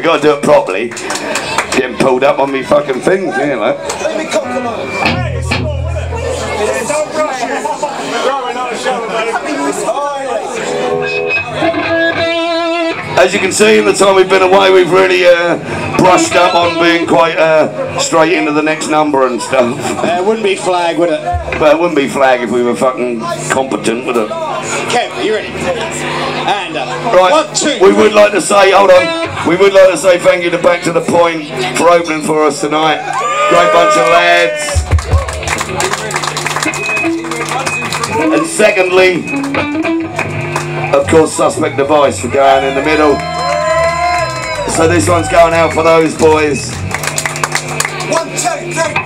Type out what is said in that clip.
You gotta do it properly. Getting pulled up on me fucking things, you know. Let me compromise. Hey, it's small, isn't it? Don't rush it. Growing on a show, As you can see, in the time we've been away, we've really brushed up on being quite straight into the next number and stuff. It wouldn't be Flag, would it? But it wouldn't be Flag if we were fucking competent, would it? Kev, you ready? And right, 1, 2. we would like to say, hold on, we would like to say thank you to Back to the Point for opening for us tonight. Great bunch of lads. And secondly, of course, Suspect Device for going in the middle. So this one's going out for those boys. 1, 2, 3.